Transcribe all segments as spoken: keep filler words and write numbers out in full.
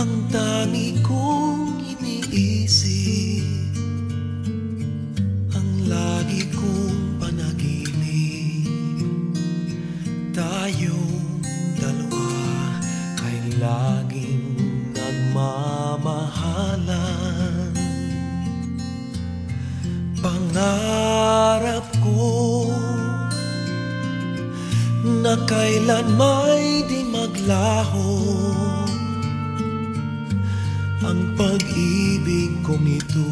Ang tangi kong iniisip, ang lagi kong panaginip, tayong dalawa ay laging nagmamahalan. Pangarap ko na kailan may di maglaho ang pag-ibig kong ito,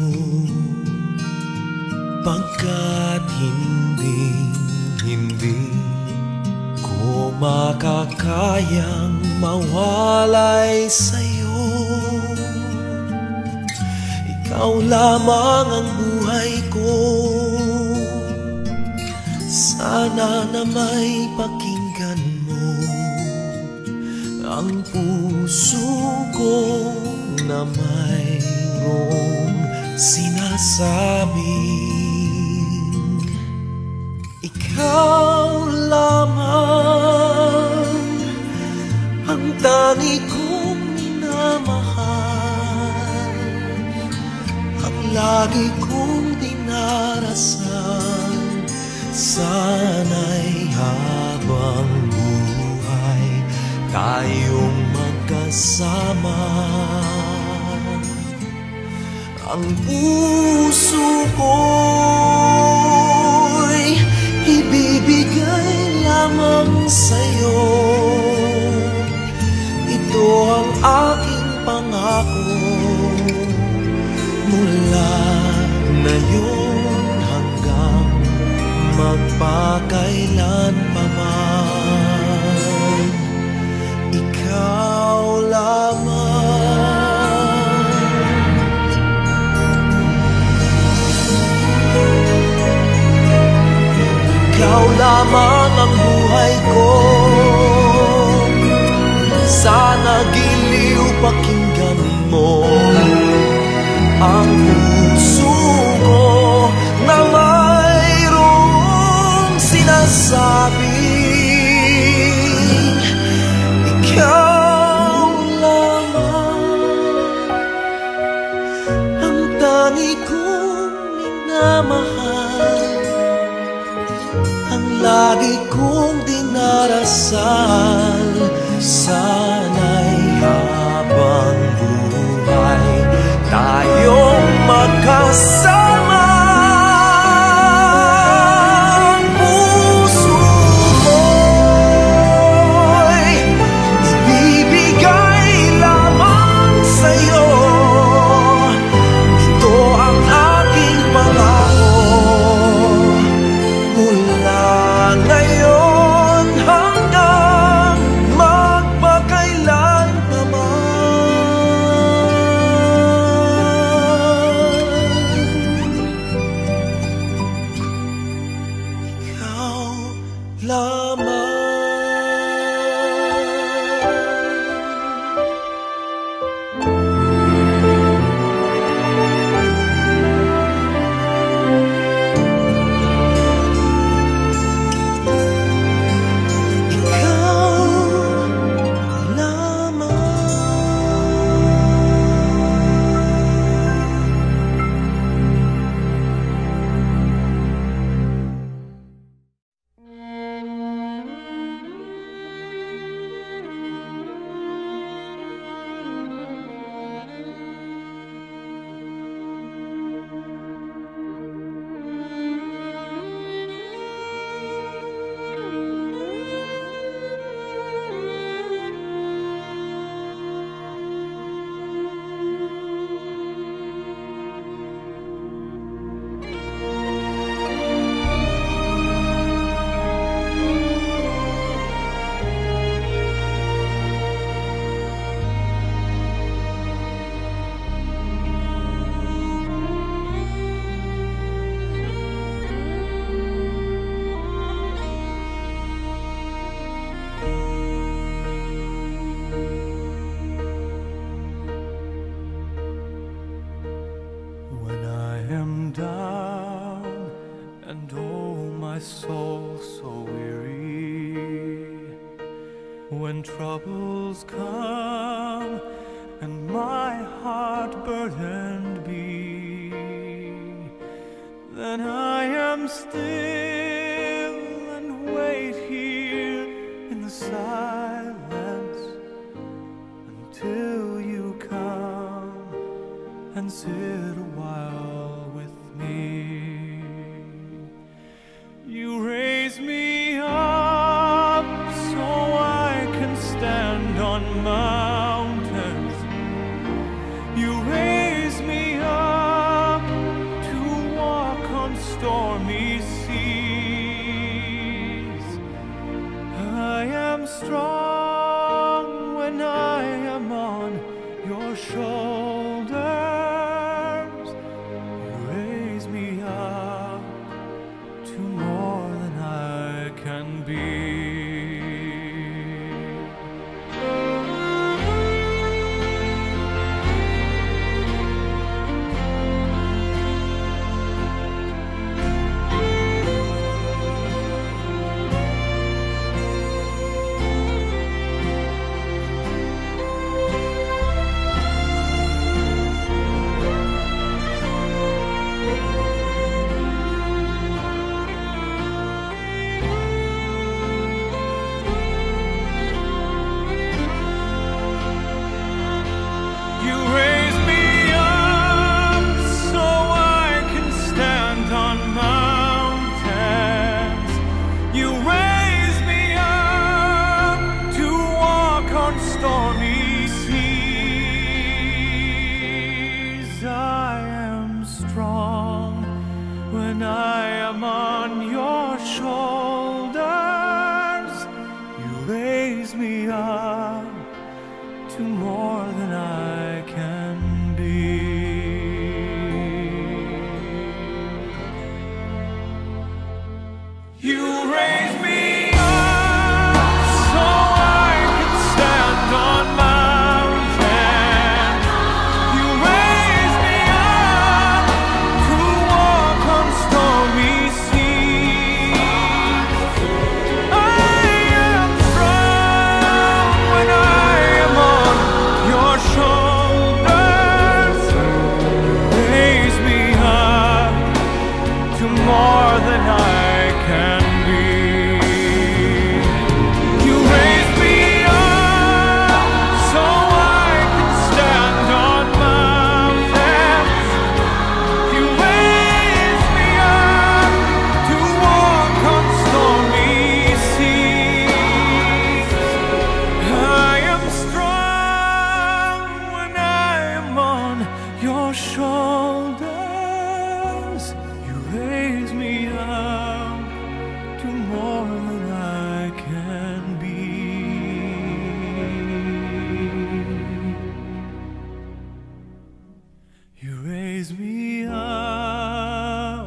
pagkat hindi, hindi ko makakayang mawalay sa'yo. Ikaw lamang ang buhay ko, sana na may pakinggan mo ang puso ko na mayroong sinasabing ikaw lamang ang tangi kong minamahal, ang lagi kong dinarasal. Sana'y habang buhay tayong magkasama. Ang puso ko'y ibibigay lamang sa'yo. Ito ang aking pangako, mula ngayon hanggang magpakailan pa man. Ikaw lamang. Ikaw lamang ang buhay ko, sana giliw pakinggan mo ang puso ko na mayroong sinasabing ikaw lamang ang tangi kong minamahal, ang lagi kong dinarasal. Sana'y habang buhay tayong magkasama. Ang puso ko'y ibibigay lamang sa'yo. Ito ang aking pangako, mula ngayon hanggang magpakailan pa man. Ikaw lamang. Soul so weary, when troubles come and my heart burdened be, then I am still and wait here in the silence until you come and sit a while with me. You raise me up so I can stand on mountains. You raise me up to walk on stormy seas. I am strong when I am on your shoulders. You raise me up to more than I can be. When I am on your shoulders, you raise me up to more than I can be. You raise me up so I can stand on mountains. You raise me up to walk on stormy seas. I am strong when I am on your shoulders. Raise me up to more than I can be. You raise me up so I can stand on mountains. You raise me up to walk on stormy seas. I am strong when I am on your shoulders. You raise me up to more than I can be. You raise me up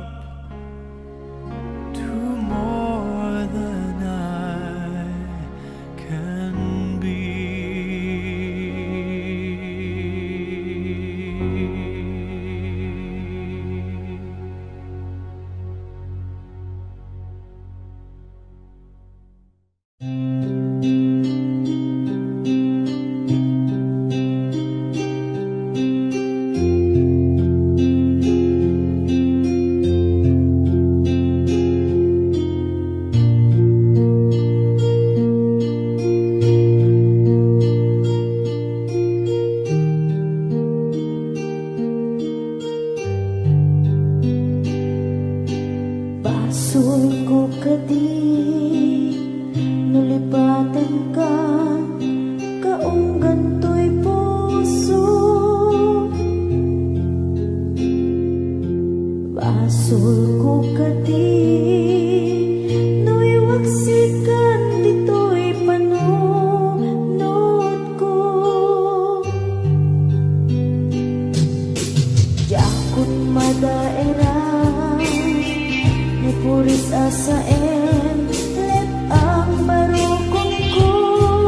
to more than I can be. Basul ko kadi nulipatan ka kaunggan to'y puso. Basul ko kadi nuiwaksikan dito'y panunod ko. Yakut madaera puris asaen let ang barukong ko.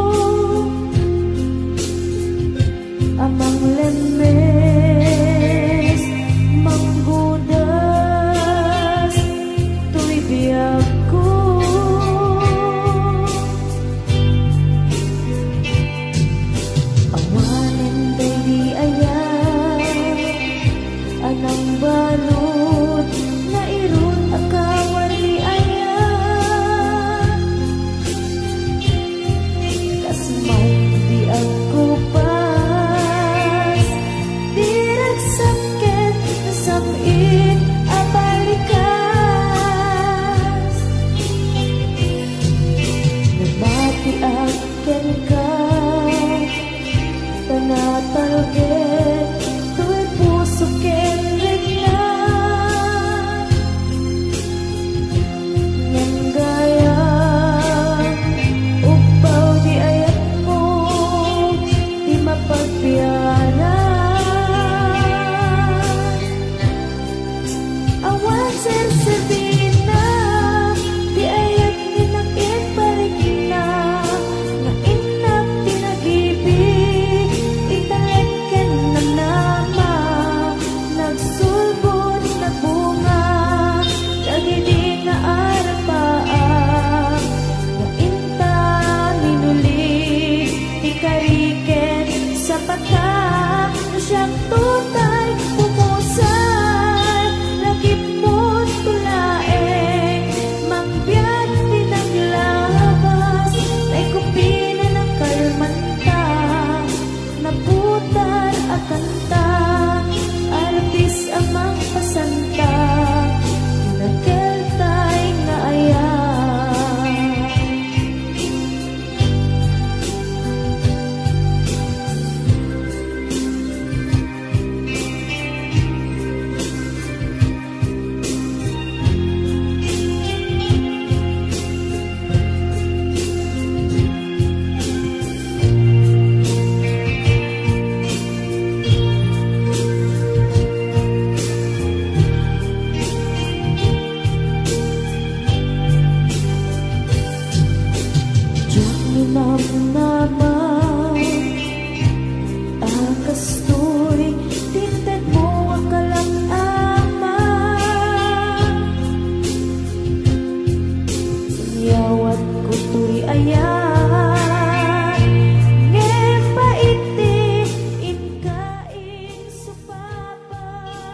ayan ngem paiti inkaing supapa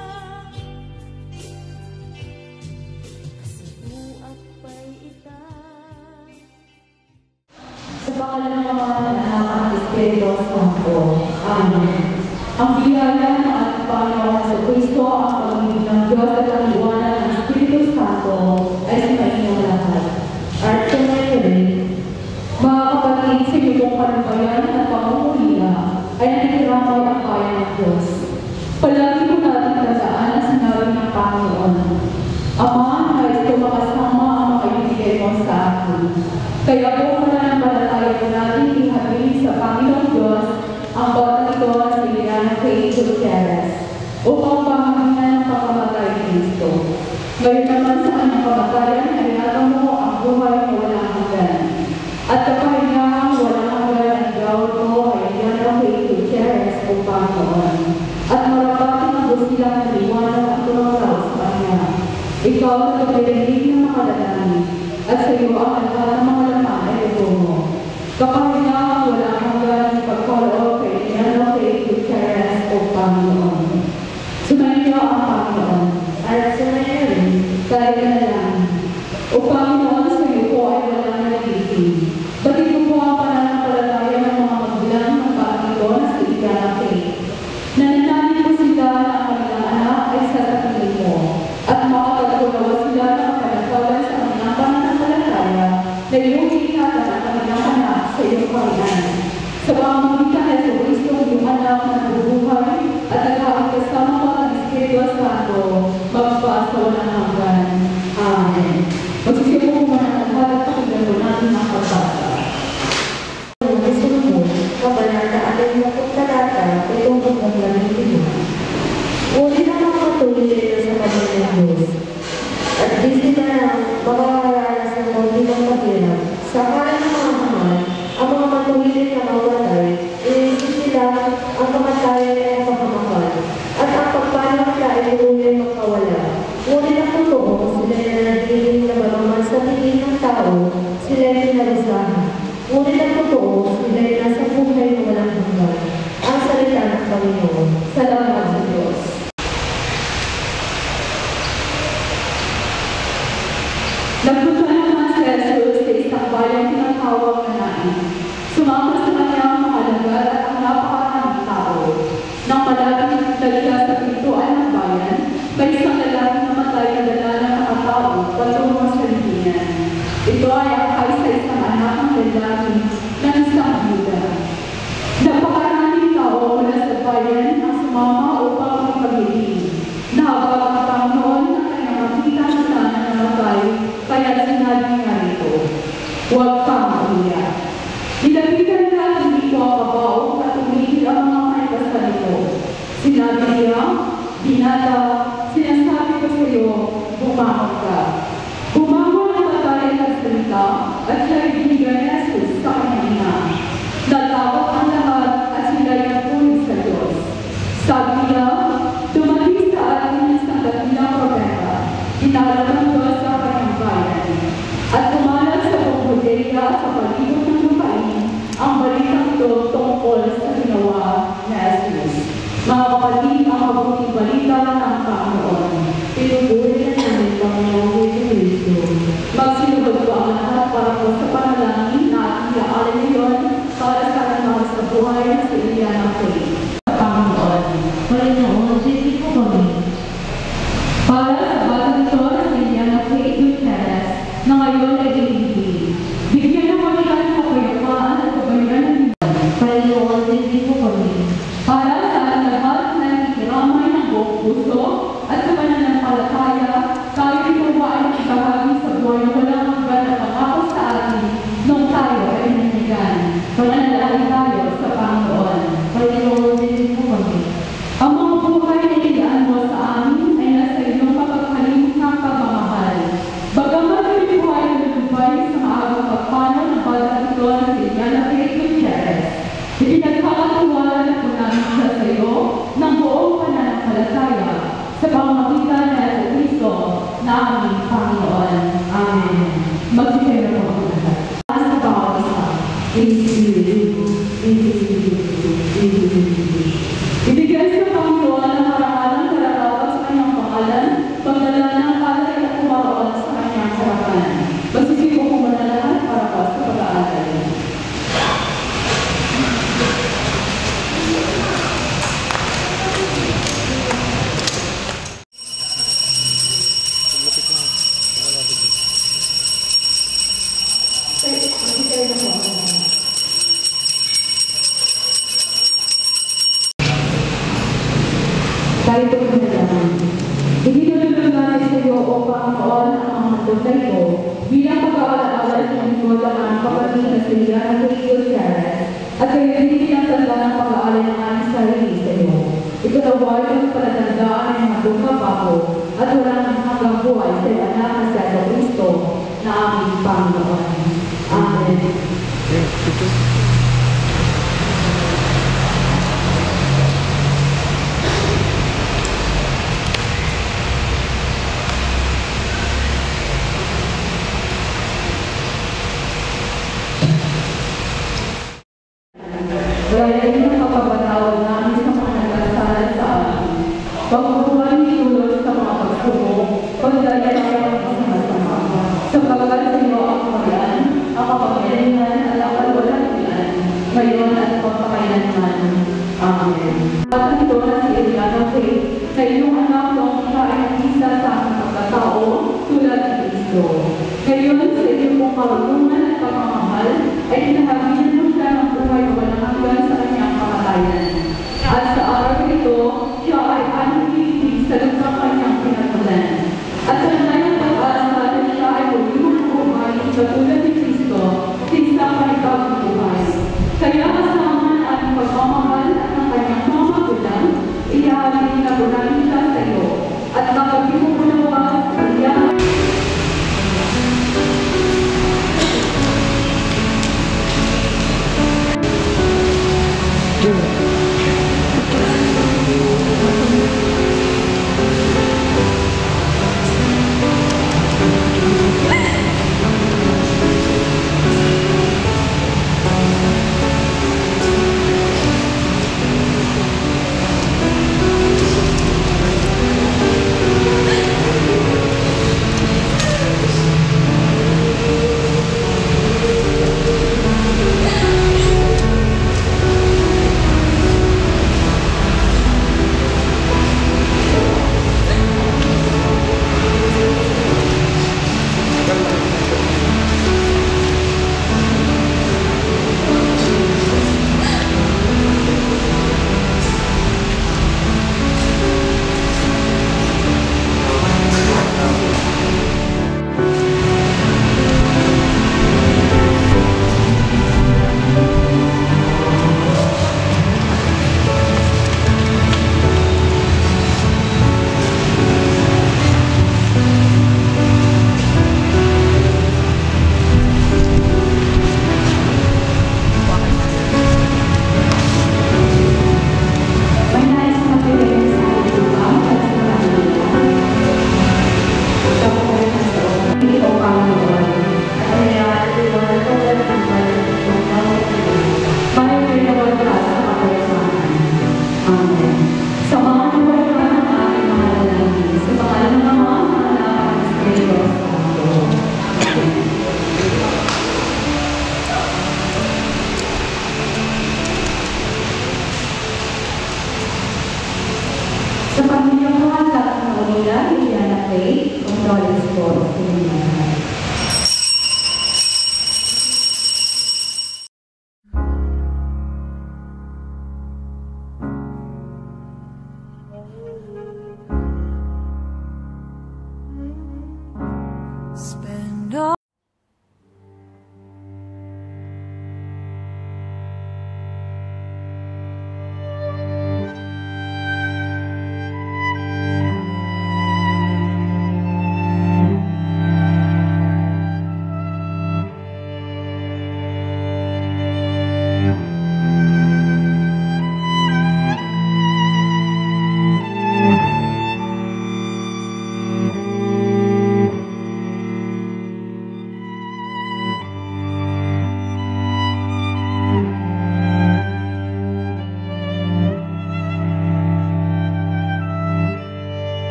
kasabuak pay ita. Sa pangalan ng mga anak at Espiritu Santo. Amen. Ang biyaya ng ating Panginoon sa Kristo, ang pag-ibig ng Diyos at ang liwanag ng Espiritu Santo ay sa inyong lahat. At tumayin, mga kapatid, sa inyong kanubayan at pangungulila ay natiramay ang bayan ng Diyos. Palagi ko natin tandaan ang sinabi ng Panginoon. Ama, nais ko makasama ang makibigay mo sa akin. Kaya po pananampalataya ko natin ihabing sa Panginoong Diyos ang bawat ito sa Liliana Faye Gutierrez upang pamahalan ng pagkamatay ni Kristo. Ngayon naman sa kanyang kamatayan ay inatang mo ang buhay na walang hanggan. At kapahinahang walang hanggan ang gawin mo ay Liliana Faye Gutierrez o Panginoon. At marapatin ang gusilang na liwanag ang tumaraw sa kanya. Ikaw na kapilinig ng makalalangin at sa iyo ang lahat ng mga laman ay ito mo. Kapahinahang walang hanggan ang pagkaloob kay Liliana Faye Gutierrez o Panginoon. Sumayin niyo ang Panginoon at sumayin rin tayo na lang. O Panginoon, sa iyo po ay walang nagiging. Batid mo po ang pananampalataya ng mga magulang ng Panginoon sa Liliana Faye. Nananalig po sila na ang kanilang anak ay sasapitin mo at makapagtulawa sila ng panagkawan sa kanilang pananampalataya na iyong iingatan ang kanilang anak sa iyong panginoon. Sa pamamagitan ay sa Kristo yung anak na nabubuhay at naghaang kasama mo ang Espiritu Santo magpasawa ng hanggan. Amen. Magsisipo po muna ang lahat at pakinggan po natin ang pagbasa. Sumunod, kabanata ating wakot talata, itong pagkakalang ito. Uli na mga patuloy nila sa kanilang Diyos. At di sila makakaranas ng konti ng pagkirap. Sa kanan ng mga mahal, ang mga matuloy na mawatay, inisip sila ang kamatayan ay ang pagkamahal. At ang pagpanamatay ay tuloy magkawala. Ngunit ang totoo, sila na nagiging na bagaman sa tingin ng tao, sila ay pinalisahan. Ngunit ang totoo, sila ay nasa buhay na walang hanggan. Ang salita ng Panginoon. Salamat sa Diyos. Nagpunta naman si Jesus sa isang bayang tinatawag na Nain. Sumama sa kanya ang mga lagar at ang napakaraming tao. Nang malapit talaga sa pintuan ng bayan, may isang lalaki na matay na dala ng nakatao patungo sa libingan. Ito ay akay sa isang anak ng lalaki ng isang Yuda. Napakaraming tao mula sa bayan ang sumama upang magpaghiling. Nahabag ang Panginoon na kanyang makita na sana na namatay, kaya sinabi nga ito, huwag kang umiyak. Nilapitan niya at hindi ko ang kabaong at tumigil ang mga kaibasa nito. Sinabi niya, binata, sinasabi ko sa iyo, bumangon ka. Bumangon ang tatay ng salita at siya'y binigay ni Jesus sa kanyang ina. Natakot ang lahat at sila'y nagpunin sa Diyos. Sabi niya, dumating sa atin ang isang dakilang propeta, inalat ng Diyos sa kanyang bayan. At kumalat sa buong Judea sa paligid ng lupain ang balitang ito tungkol sa ginawa ni Jesus. Mga kapatid, ang mabuting balita ng Panginoon. Pinupuri na namin Panginoon Jesu Cristo. Magsinugod ko ang lahat para po sa panalangin na ating iaalay ngayon para sa ating sa buhay sa Liliana Faye. Sa Panginoon, Panginoon, sisi po kami. Para sa batang ito na si Liliana Faye Gutierrez na ngayon ay ginigil. Bigyan ng kanilang kapayapaan at kabayaran ng Panginoon, sisi po kami. Para sa ating lahat na nakikiramay ng buong puso at sa pananampalataya, tayo ginawa ay nakibahagi sa buhay na walang hanggan na pangako sa atin nung tayo ay naninigan. Pananalangin tayo sa Panginoon. Panginoon, sisi po kami. Ang mga buhay na inilaan mo sa amin ay nasa iyong kapagkalimut ng pagmamahal. Bagamat may buhay na nagubay sa maagang Gayon din ang tanda ng pag-aalay ng aming sarili sa iyo. Ikalaway ang palatandaan ng mga dumabago at walang hanggang buhay sa iyo anak na si Yesu Kristo na aming Panginoon. Amen. Gaya din ang kapabatawa namin sa mga nagkasala sa amin. Pagkukuhan ni Tulos sa mga pagsubok, pagdaya tayo ang masama. Sapagkat sa iyo ang kamalian, ang kapangyarihan at ang kalwalhatian, ngayon at pagpakailanman. Amen. At ito na si Eliano Faith, na iyong anak ng siya ay isa sa aming pagkatao, tulad ni Kristo. Ngayon, sa iyong pong karunungan at pagmamahal, ay pinahaginan mo siya ng buhay na walang hanggan sa kanyang kamatayan. At sa araw nito, siya ay anong sa lutang kanyang pinatulan. At sa kanyang pag-asa na siya ay huliwang buhay sa tulad ni Kristo, sa isang panibagong buhay. Kaya kasama ang ating pagmamahal at ang kanyang mga magulang, ihahalin na bunahin siya sa iyo. At kapag di mo unawas, iyahan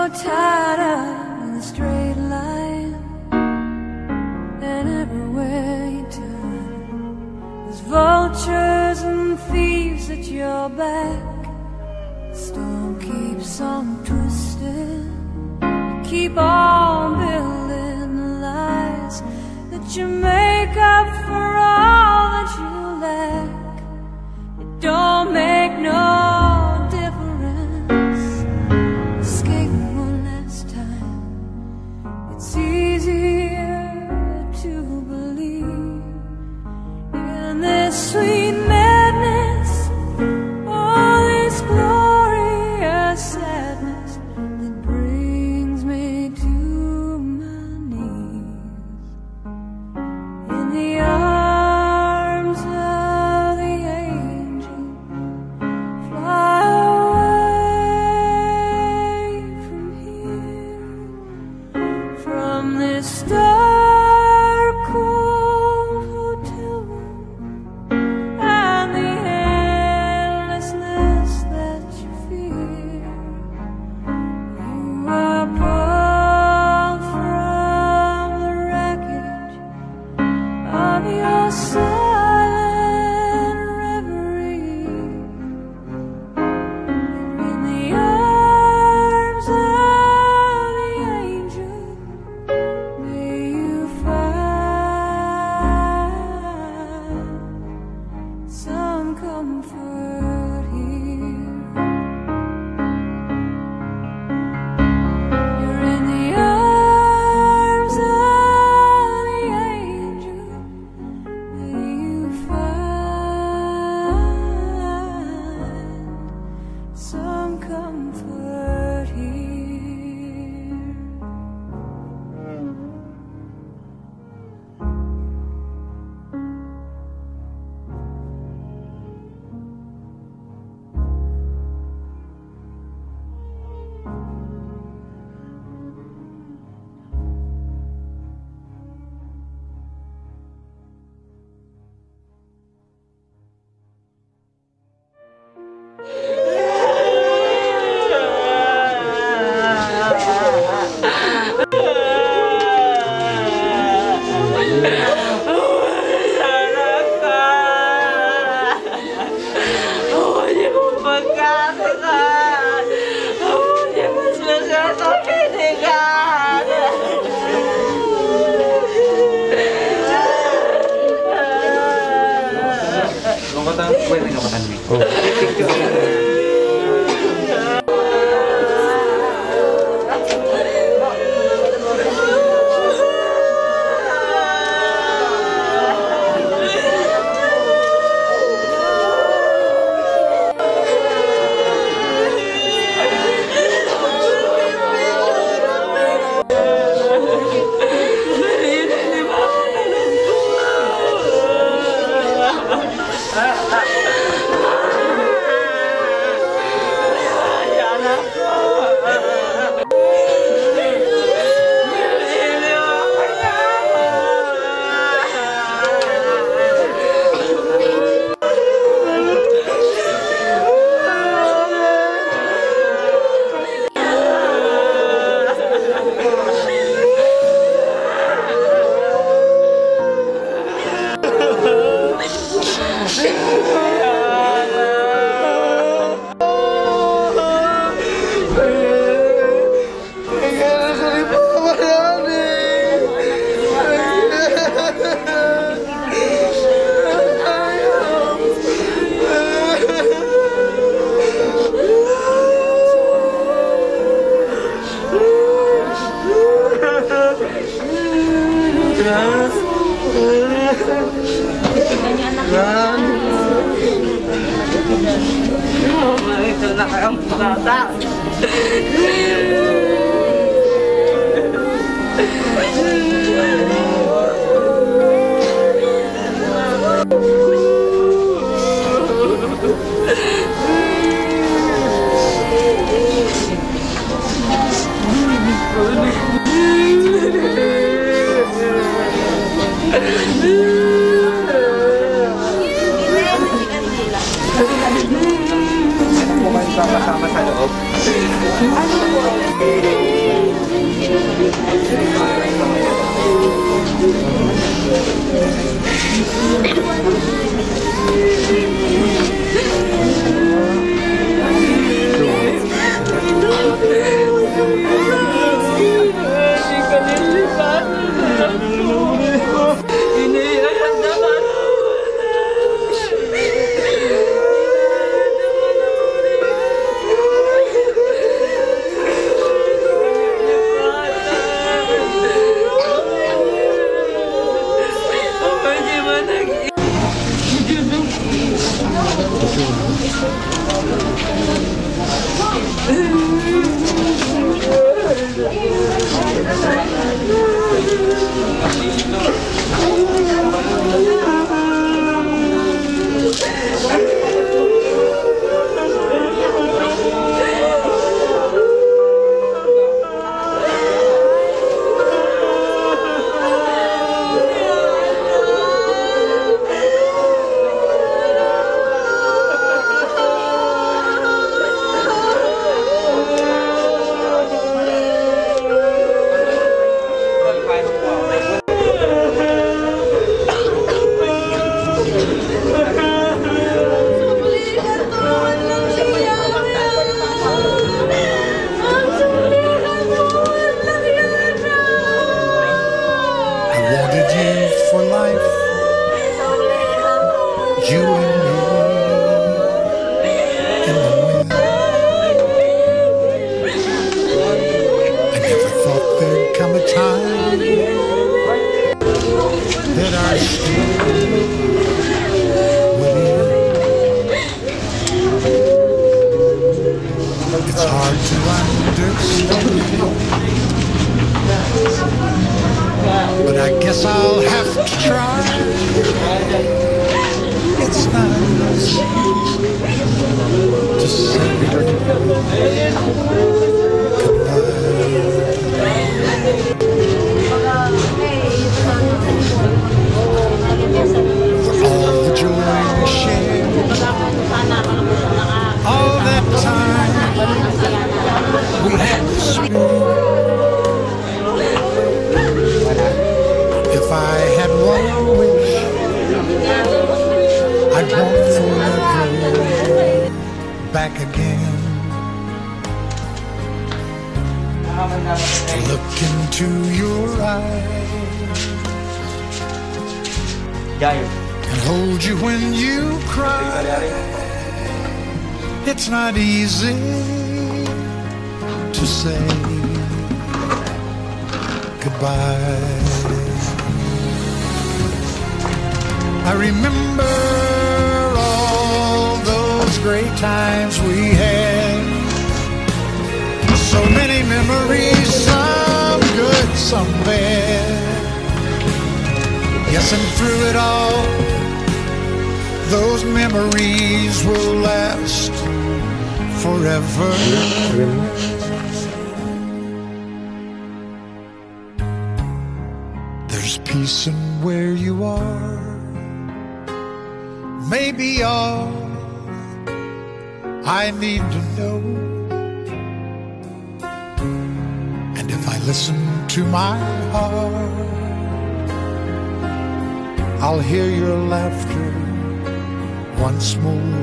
you're tied up in a straight line, and everywhere you turn there's vultures and thieves at your back. The storm keeps on twisting, you keep on building the lies that you make up for all that you lack. It don't make no difference. Escape one last time. It's easier to believe in this sweet madness, all this glorious sadness that brings me to my knees. In the arms of the angel, fly away from here, from this dark, cold hotel room, and the endlessness that you fear. You are pulled from the wreckage of your silent reverie. You're in the arms of the angel. May you find some comfort here. You're in the arms of the angel. May you find some comfort here. Sama-sama sa loob. And hold you when you cry. It's not easy to say goodbye. I remember all those great times we had. So many memories, some good, some bad. Yes, and through it all, those memories will last forever. There's peace in where you are. Maybe all I need to know. And if I listen to my heart, I'll hear your laughter once more.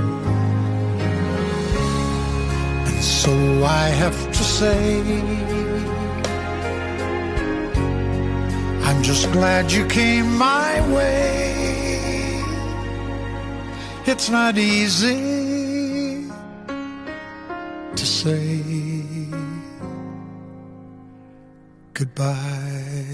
And so I have to say, I'm just glad you came my way. It's not easy to say goodbye.